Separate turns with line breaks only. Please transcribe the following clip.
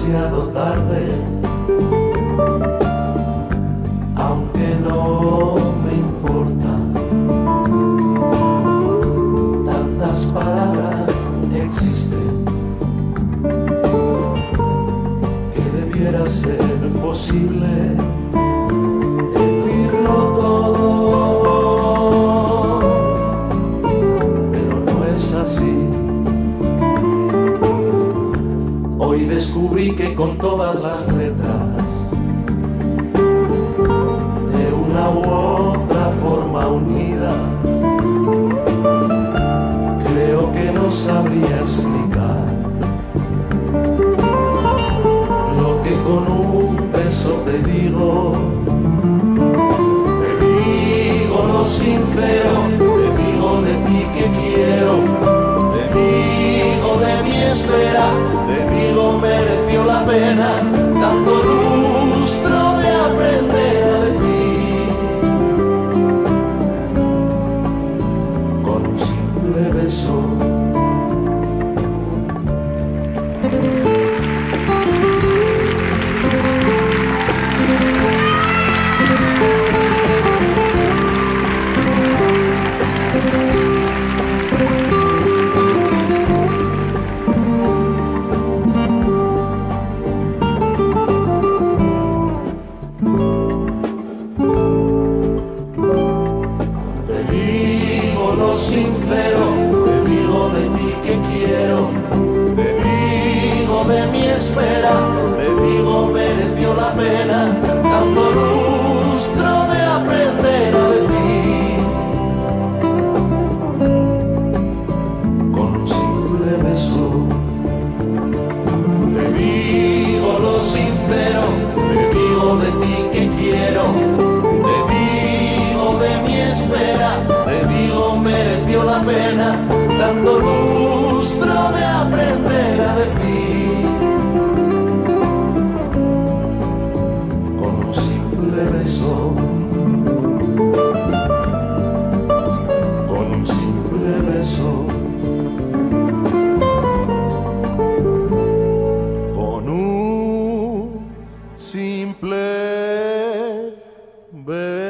demasiado tarde, aunque no me importa. Tantas palabras existen que debiera ser posible decirlo todo, pero no es así. Hoy descubrí que con todas las letras, de una u otra forma unidas, creo que no sabría explicar lo que con un beso te digo. Te digo lo sincero, te digo de ti que quiero, te digo de mi espera, te digo mereció la pena tanto lustro de aprender a decir con un simple beso. Sincero, te digo de ti que quiero, te digo de mi espera, te digo mereció la pena tanto lustro de aprender a decir con un simple beso. Te digo lo sincero, te digo de ti que quiero, te digo de mi espera, te digo mereció la pena tanto lustro de aprender a decir con un simple beso, con un simple beso, con un simple beso.